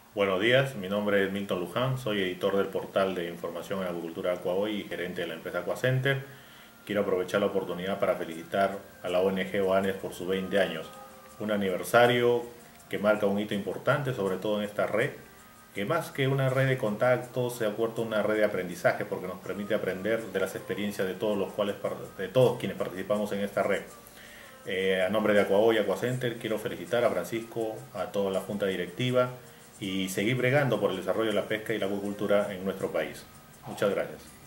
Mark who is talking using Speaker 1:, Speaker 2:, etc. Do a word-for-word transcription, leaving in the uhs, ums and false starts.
Speaker 1: Buenos días, mi nombre es Milton Luján, soy editor del portal de información en acuicultura Aquahoy y gerente de la empresa Aquacenter. Quiero aprovechar la oportunidad para felicitar a la O N G Oanes por sus veinte años, un aniversario que marca un hito importante, sobre todo en esta red, que más que una red de contactos se ha vuelto una red de aprendizaje porque nos permite aprender de las experiencias de todos los cuales de todos quienes participamos en esta red. Eh, a nombre de Aquahoy y Aquacenter quiero felicitar a Francisco, a toda la junta directiva y seguir bregando por el desarrollo de la pesca y la acuicultura en nuestro país. Muchas gracias.